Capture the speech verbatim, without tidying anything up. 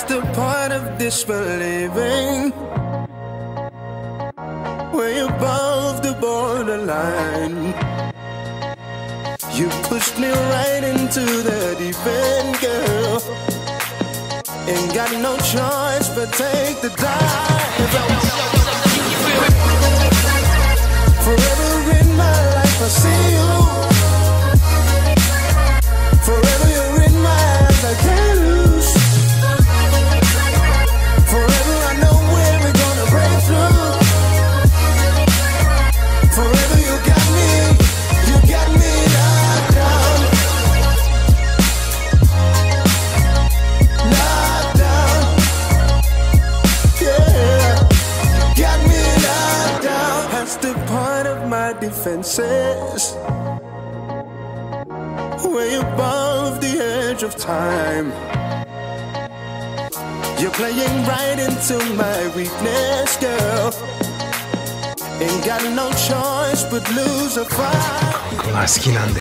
the point of disbelieving? Way above the borderline. You pushed me right into the deep end, girl. Ain't got no choice but take the dive. Forever in my life I see you. Forever you're in my eyes, I can't lose. Forever I know where we're gonna break through. Forever you got me, you got me locked down. Locked down. Yeah, you got me locked down. That's the point of my defenses. Way above the edge of time. You're playing right into my weakness, girl. Ain't got no choice but lose a fight.